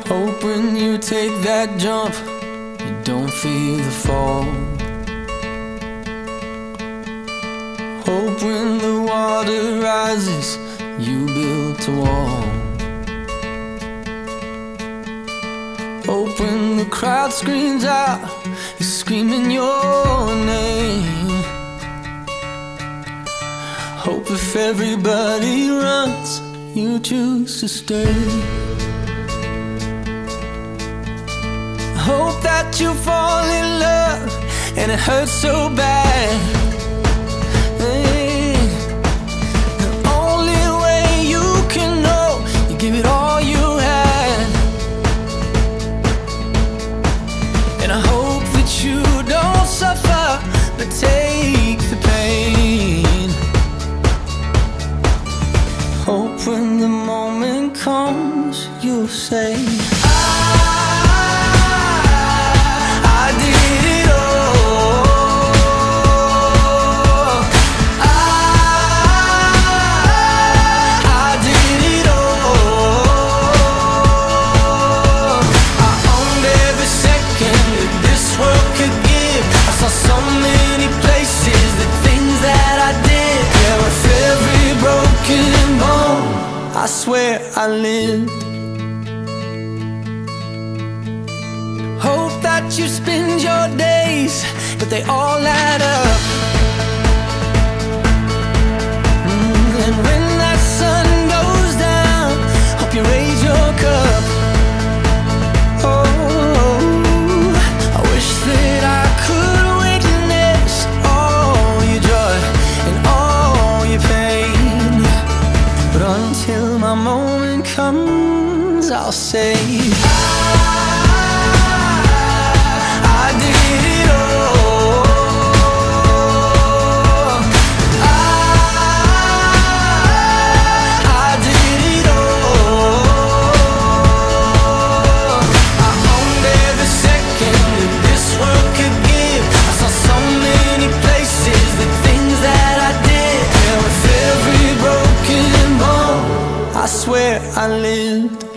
Hope when you take that jump, you don't feel the fall. Hope when the water rises, you build a wall. Hope when the crowd screams out, you're screaming your name. Hope if everybody runs, you choose to stay. Hope that you fall in love and it hurts so bad. Hey, the only way you can know, you give it all you had. And I hope that you don't suffer, but take the pain. Hope when the moment comes, you'll say, I swear I lived. Hope that you spend your days, but they all add up. And when that sun goes down, hope you raise your cup. Oh, I wish that I could witness all your joy and all your pain, but until my moment comes, I'll say, I did it all. I did it all. I owned every second that this world could give. I saw so many places, the things that I did. Yeah, with every broken bone, I swear I lived.